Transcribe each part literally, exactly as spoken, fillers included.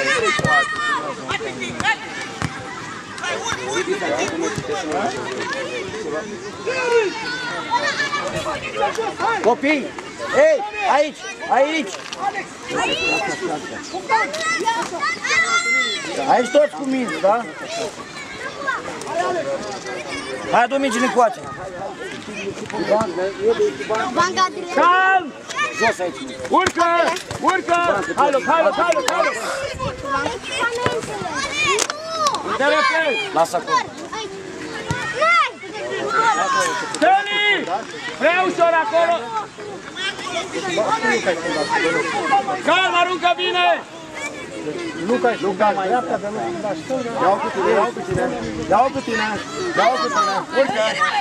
Copii! Ei! Aici! Aici! Aici toți cu mine, da? Hai, adu mingile încoace! Calm! Jos aici! Urcă! Urcă! Hai loc, hai loc, hai loc, hai loc! Te repezi! Lasă acolo! Tăni! Prea ușor acolo! Calm, aruncă bine! Luca, Luca, mai dreapta de Luca, ia-o cu tine, ia-o cu tine, ia-o cu tine, ia-o cu tine, urcă!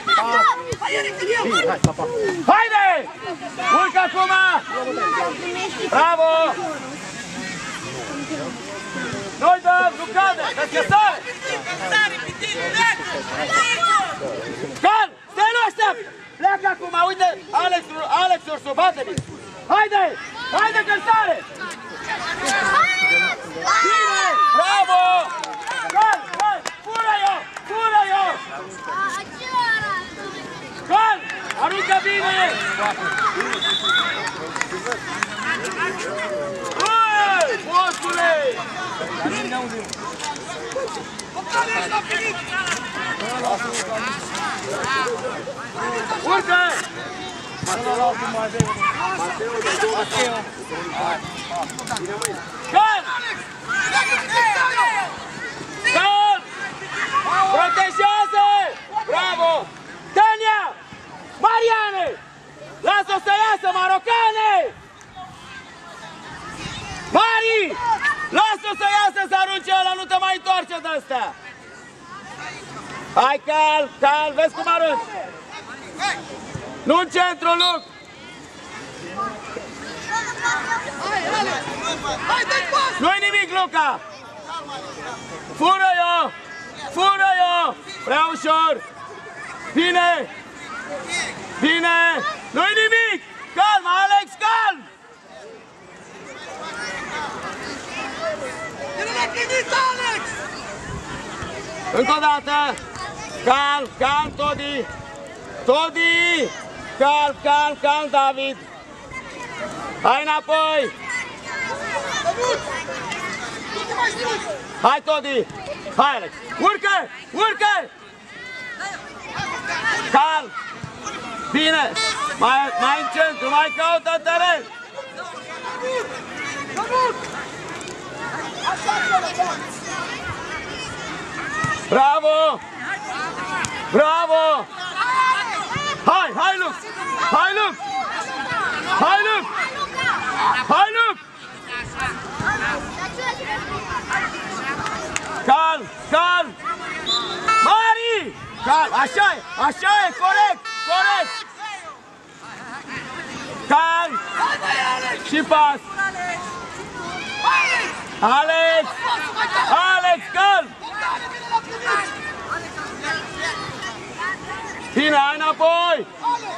Hai, papa! Haide! Urcă acum! Bravo! Noi dăm, nu cade, deschesare! Calm! Stai, nu aștept! Pleacă acum, uite, Alex, Alex Ursu, bate-mi! Haide! Haide, călțare! Bine! Bravo! Calm! Calm! Fură-i-o! Fură-i-o! Calm! Aruncă bine! Ui! Postule! Urcă! Calm! Calm! Protejează! Bravo! Tania! Mariane! Lasă-o să iasă, marocane! Mari! Lasă-o să iasă, să arunce ăla, nu te mai întoarce de astea! Hai, calm, calm, vezi cum arunci! Nu în centru, Luc! Nu-i nimic, Luca! Fură-i-o! Fură-i-o! Prea ușor! Bine! Bine! Nu-i nimic! Calm, Alex, calm! Încă o dată! Calm, calm, Todi! Todi! Calm, calm, calm, David! Hai înapoi! Hai, Todi! Hai, Alex! Urcă! Urcă! Calm! Bine! Mai, mai în centru, mai caută teren! Bravo! Bravo! Hai, hai, Luc! Hai, Luc! Hai, Luc! Hai, Luc! Calm, calm! Mari! Calm, așa e, așa e, corect, corect! Calm! Și pas! Alex! Alex, calm! Bine, hai înapoi!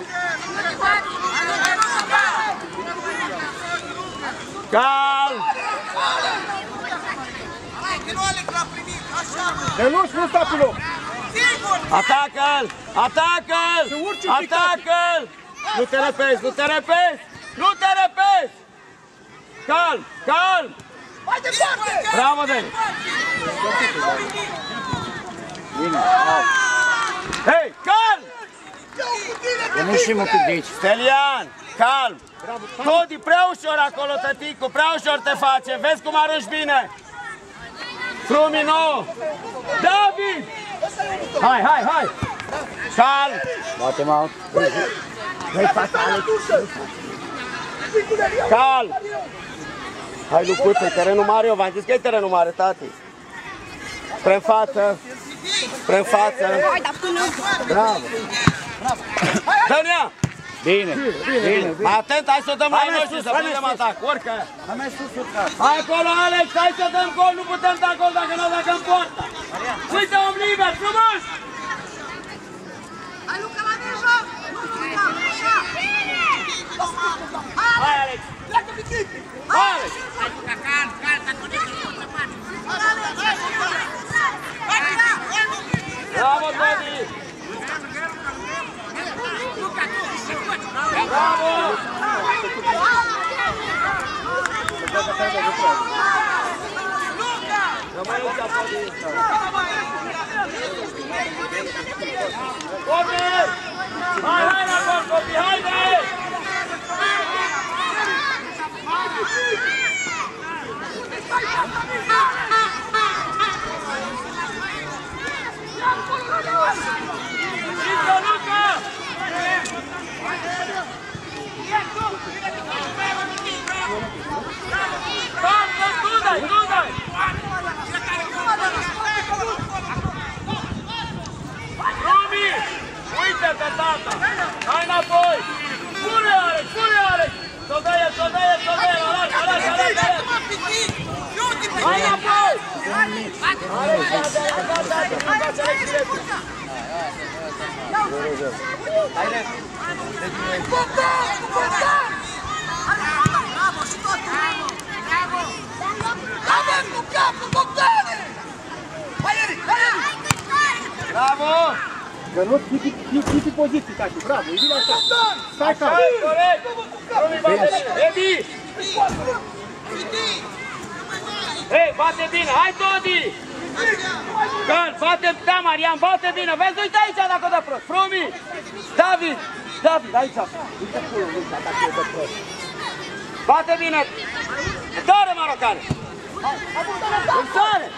Calm! Deluș, nu sta pe loc! Atacă-l! Atacă-l! Atacă-l! Nu te repezi, nu te repezi! Nu te repezi! Calm! Calm! Bravo, Deni! Bine! Hei, calm! Ieșim un pic de aici. Stelian, calm! Todi, prea ușor acolo, tăticu, prea ușor te face. Vezi cum arunci bine? Frumino! David! Hai, hai, hai! Calm! Bate-mă out. Calm! Hai, Lucuță, e terenul mare, eu v-am zis că e terenul mare, tati. Spre-n față. Spre-n față. Bravo! Dă-ne-a! Bine, bine, mai atent, hai să o dăm la noi și să prindem atac, urcă! Hai mai sus, urcă! Hai acolo, Alex, hai să dăm gol, nu putem da gol dacă nu o dăm poarta! Uite, om liber, frumos! Hai, Luca, la mijloc! Hai, Alex! Pleacă, Michic! Hai, Alex! Hai, Luca, calm, calm, să conectă pe parte! Rămâne aici apoi. Corner! Hai, hai, Rapor, copii, haide! Luca, Luca! Calma, tu-dai, tu-dai! Rumi! Uite-te, tata! Hai înapoi! Pune, Alex, pune, Alex! S-o dă el, s-o dă el, s-o dă el! Arată, arată, arată! Hai înapoi! Alex, dă-te, dă-te, dă-te, Alex! Hai, Alex! Bogdan! Bogdan! Bravo, și tot! Bravo! Avem cu capul, Bogdane! Hai, Eric, hai, Eric! Bravo! Gănuț, tipi poziții, Tati, bravo, e bine așa. Stai ca! Corect! Rumi, bate bine! Edi! Hei, bate bine! Hai, Todi! Cal, bate, da, Marian, bate bine! Vezi, uite aici dacă dă prost! Rumi! David! David, aici! Uite acolo, uite, dacă dă prost! Bate bine! Dă-re, marocane! Îmi sare!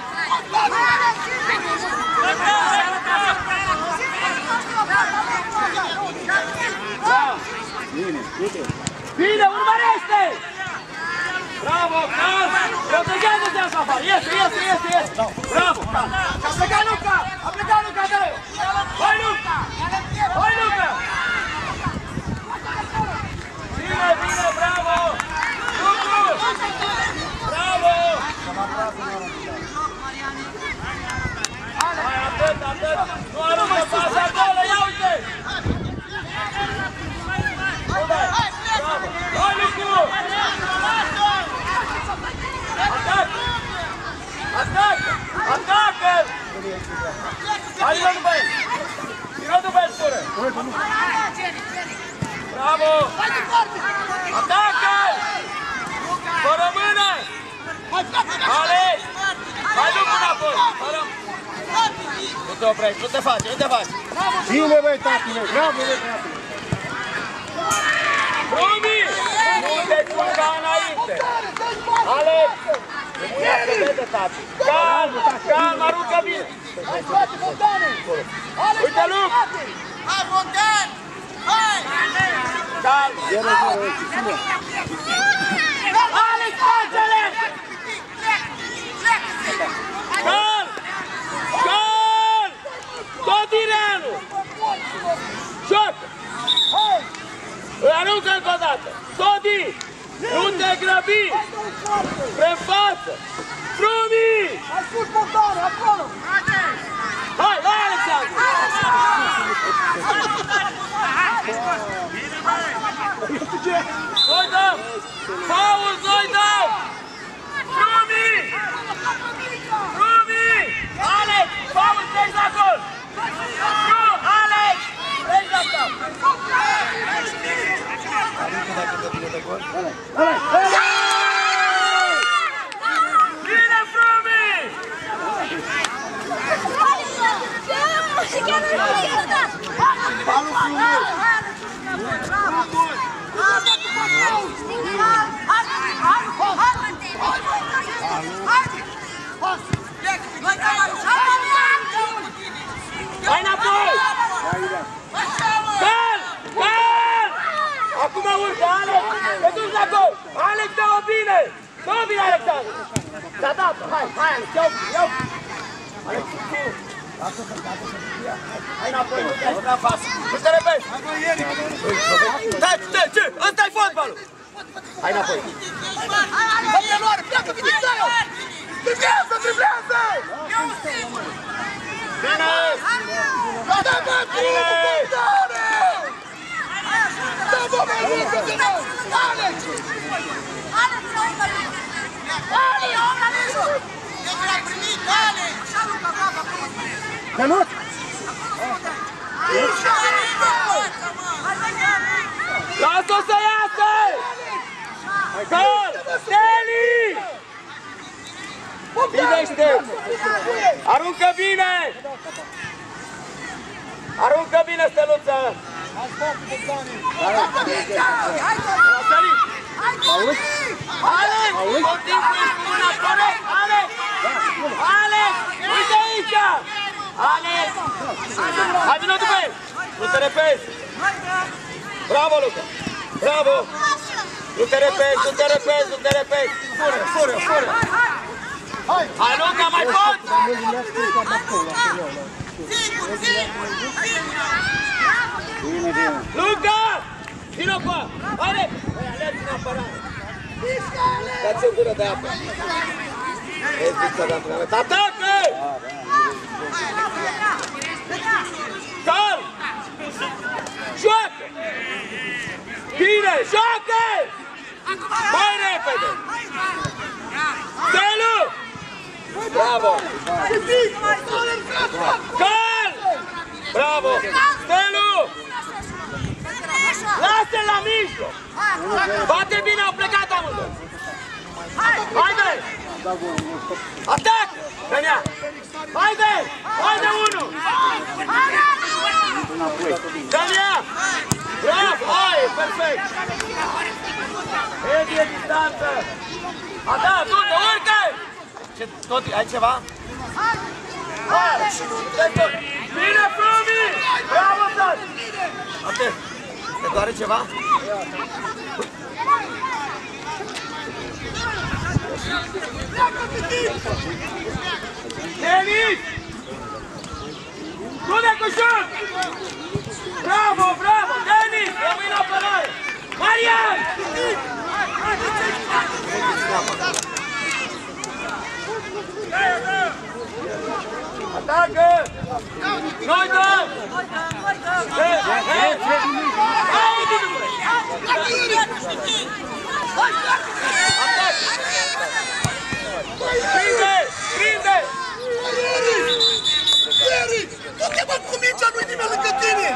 Bine, uite! Bine, urmărește! Bravo, Cal! Protejează-te așa afară! Iese, iese, iese, iese! Bravo, Cal! A plecat Luca! A plecat Luca, dă-i! Hai, Luca! Hai, Luca! Bine, bine, bravo! Lucu! Bravo! Hai, atât, atât! Nu aruncă pasa acolo, ia uite! Bravo! Hai, Lucu! Atac! Atac! Atacă! Hai, vină după el! Vină după el, spune! Bravo! Atacă! Fără mână! Alex! Hai, Lucu, înapoi! Nu te oprești, nu te faci, nu te faci! Bine, băi, tatine, bravo, băi, tatine! Rumi! Nu te culca înainte! Alex! Rămânească, vede, tati! Calm, calm, aruncă bine! Hai, scoate, Bogdane! Uite, Luc! Hai, Bogdan! Hai! Calm! zero zero, ține! Alex, față-le! Calm! Calm! Tot Ireanu! Joacă! Îl aruncă încă o dată! Todi! Nu te grăbi! Spre față! Rumi! Hai sus, Bogdane, acolo! Hai, hai, Alexandru! Noi dăm! Paul, noi dăm! Rumi! Rumi! Alex! Paul, treci la gol! Nu, Alex! Treci la cap! Bine, Frumi! Hai înapoi! Cal! Cal! Acum urcă, Alex! Te duci la gol! Alex, dă-o bine! Dă-o bine, Alexandru! S-a dat! Hai, hai, Alex, iau, iau! Alex, tu! Hai înapoi, hai spre față! Nu te repezi! Stai, stai, ce? Ăsta-i fotbalul! Hai înapoi! Hai, Eloare, pleacă, triblează! Triblează, triblează! Bine! Dă bătul, Bogdane! Dă bătul, Bogdane! Alex! Alex, Alex! Alex! Eu l-am primit, Alex! Așa, Luca, bravo, acolo! Gănuț! Lasă-o să iasă! Gol! Steli! Privește! Aruncă bine! Aruncă bine, Steluță! Alex! Continui cu mâna, corect! Alex! Alex! Uite aici! Alex! Hai, vină după el! Nu te repezi! Bravo, Luca! Bravo! Nu te repezi, nu te repezi, nu te repezi! Fură, fură, fură! Hai, Luca, mai poți! Luca! Vino cu ea! Alex! Băi, Alex, în apărare! Dați o gură de apă! Ei, pizza de antrenament! Atacă! Calm! Joacă! Bine, joacă! Mai repede! Stelu! Bravo! Calm! Bravo! Stelu! Lasă-l la mijloc! Bate bine, au plecat amândoi! Haide! Atac! Dania! Haide! Haide unul! Dania! Bravo! Hai, perfect! Edi, e distanță! Atac, du-te, urcă! Ce, tot, ai ceva? Hai! Bine, Flumi! Bravo, tot! Atât! Te doare ceva? Denis! Du-te cu șut! Bravo, bravo! Denis! Rămâi în apărare! Marian! Atacă! Noi dăm! Hai, prinde! Prinde! Eric! Du-te-mă cu mingea, nu-i nimeni lângă tine!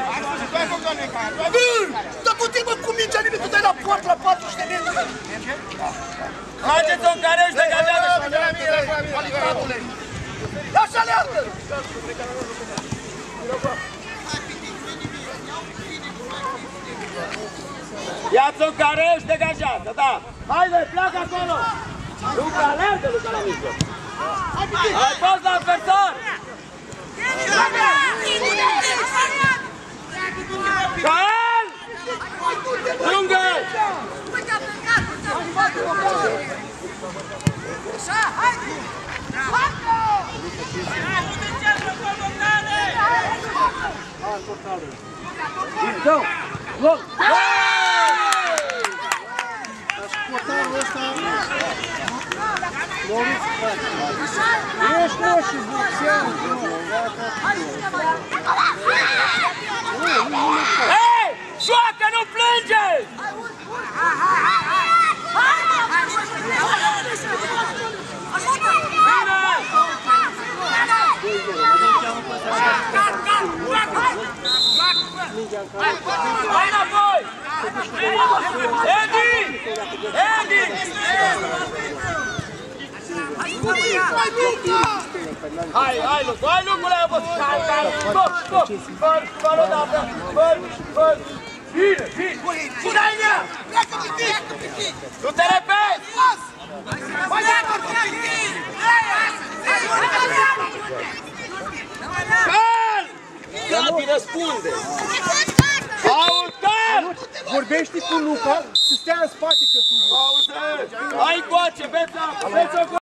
Dar du-te-mă cu mingea, nimeni, tu dai la poartă, la patruzeci de metri! Faceți-o în care își degajează! Lasă aleargă! Ia-ți-o în care își degajează, da! Haide, pleacă acolo! Luca, alergă, Luca, la mijloc! Hai, poți la adversar! Cal! Lungă! Então, logo! Portarul ăsta... Ești roșii, boxează! Hei! Joacă, nu plânge! Hai înapoi! Edi! Edi! Hai, hai, Lucu, hai, Lucule, ai fost! Cal, cal, stop, stop! Fă, fă, o dată! Fă, fă! Bine, bine! Pune-i în ea! Nu te repezi! Cal! Gabi, răspunde! Auzi! Vorbește cu Luca să stea în spate că tu... Auzi! Hai încoace, beți apă, beți o